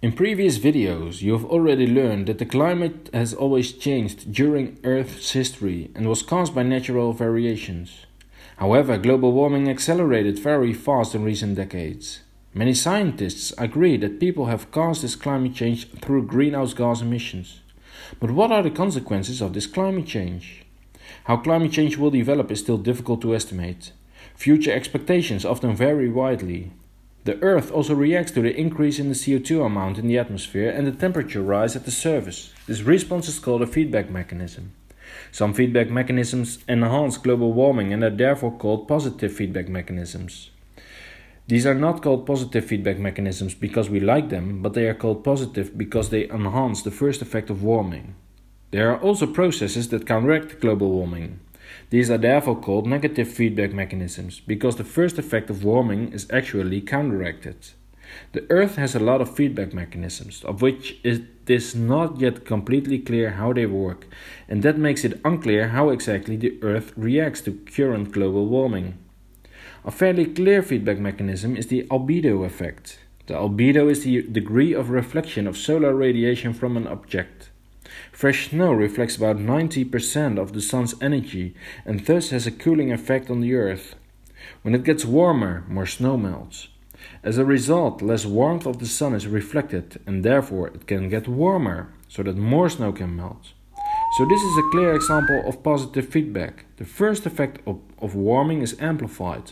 In previous videos, you have already learned that the climate has always changed during Earth's history and was caused by natural variations. However, global warming accelerated very fast in recent decades. Many scientists agree that people have caused this climate change through greenhouse gas emissions. But what are the consequences of this climate change? How climate change will develop is still difficult to estimate. Future expectations often vary widely. The Earth also reacts to the increase in the CO2 amount in the atmosphere and the temperature rise at the surface. This response is called a feedback mechanism. Some feedback mechanisms enhance global warming and are therefore called positive feedback mechanisms. These are not called positive feedback mechanisms because we like them, but they are called positive because they enhance the first effect of warming. There are also processes that counteract global warming. These are therefore called negative feedback mechanisms, because the first effect of warming is actually counteracted. The Earth has a lot of feedback mechanisms, of which it is not yet completely clear how they work, and that makes it unclear how exactly the Earth reacts to current global warming. A fairly clear feedback mechanism is the albedo effect. The albedo is the degree of reflection of solar radiation from an object. Fresh snow reflects about 90% of the sun's energy and thus has a cooling effect on the Earth. When it gets warmer, more snow melts. As a result, less warmth of the sun is reflected and therefore it can get warmer, so that more snow can melt. So this is a clear example of positive feedback. The first effect of warming is amplified.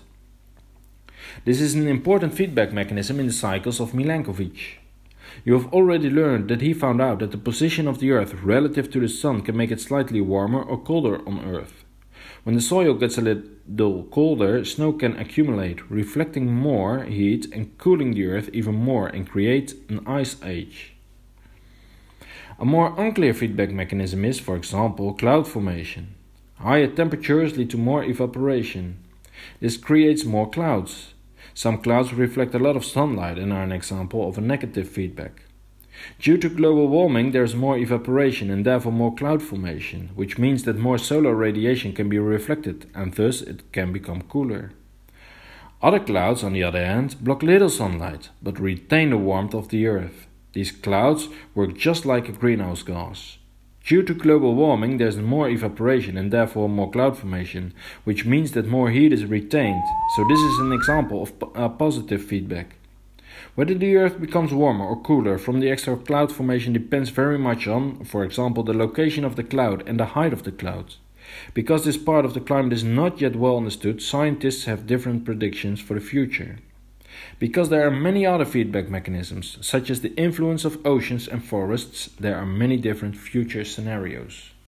This is an important feedback mechanism in the cycles of Milankovitch. You have already learned that he found out that the position of the Earth relative to the Sun can make it slightly warmer or colder on Earth. When the soil gets a little colder, snow can accumulate, reflecting more heat and cooling the Earth even more and create an ice age. A more unclear feedback mechanism is, for example, cloud formation. Higher temperatures lead to more evaporation. This creates more clouds. Some clouds reflect a lot of sunlight and are an example of a negative feedback. Due to global warming, there is more evaporation and therefore more cloud formation, which means that more solar radiation can be reflected and thus it can become cooler. Other clouds, on the other hand, block little sunlight but retain the warmth of the Earth. These clouds work just like a greenhouse gas. Due to global warming, there is more evaporation and therefore more cloud formation, which means that more heat is retained. So this is an example of positive feedback. Whether the Earth becomes warmer or cooler from the extra cloud formation depends very much on, for example, the location of the cloud and the height of the cloud. Because this part of the climate is not yet well understood, scientists have different predictions for the future. Because there are many other feedback mechanisms, such as the influence of oceans and forests, there are many different future scenarios.